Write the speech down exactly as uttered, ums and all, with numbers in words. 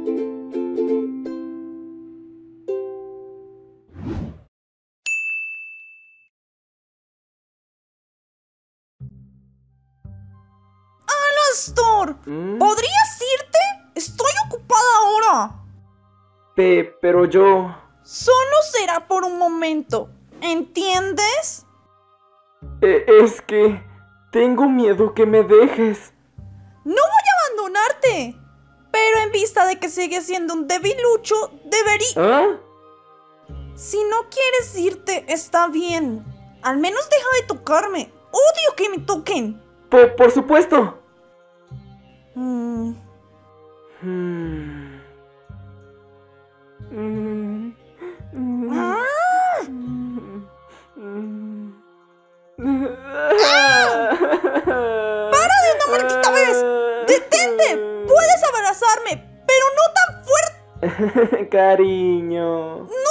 Alastor, ¿Mm? ¿podrías irte? Estoy ocupada ahora. Pe, pero yo... Solo será por un momento, ¿entiendes? Eh, es que... tengo miedo que me dejes. No voy a abandonarte, pero en vista de que sigues siendo un debilucho, debería... ¿Ah? Si no quieres irte, está bien. Al menos deja de tocarme. Odio que me toquen. Por, por supuesto. Mm. Hmm. Mm. Mm. ¡Ah! Mm. ¡Para de una maldita vez! ¡Detente! Puedes abrazarme, pero no tan fuerte. Cariño. ¡No